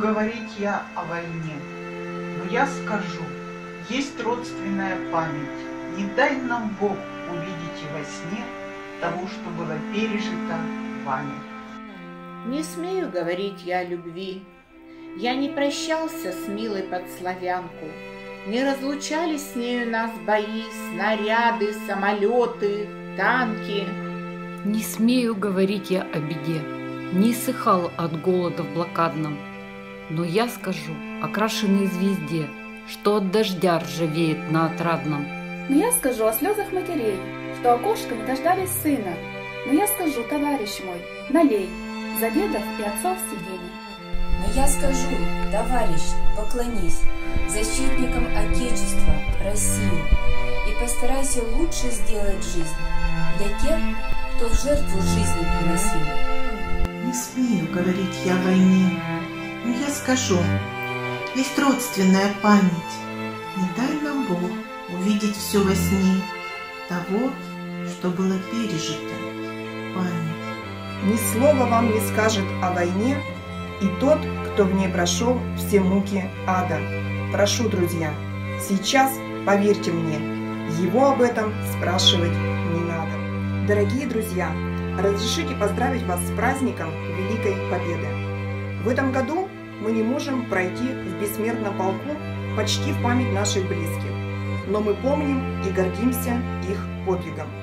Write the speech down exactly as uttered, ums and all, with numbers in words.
говорить я о войне, но я скажу, есть родственная память. Не дай нам Бог увидеть и во сне того, что было пережито вами. Не смею говорить я о любви. Я не прощался с милой подславянку. Не разлучались с нею нас бои, снаряды, самолеты, танки. Не смею говорить я о беде, не ссыхал от голода в блокадном. Но я скажу окрашенной звезде, что от дождя ржавеет на отрадном. Но я скажу о слезах матерей, что окошко не дождались сына. Но я скажу, товарищ мой, налей за дедов и отцов сидений. Но я скажу, товарищ, поклонись защитникам Отечества, России, и постарайся лучше сделать жизнь для тех, кто в жертву жизни приносил. Не смею говорить я о войне, но я скажу, есть родственная память. Не дай нам Бог увидеть все во сне того, что было пережито. Память. Ни слова вам не скажет о войне и тот, кто в ней прошел все муки ада. Прошу, друзья, сейчас, поверьте мне, его об этом спрашивать не надо. Дорогие друзья, разрешите поздравить вас с праздником Великой Победы. В этом году мы не можем пройти в бессмертном полку почти в память наших близких, но мы помним и гордимся их подвигом.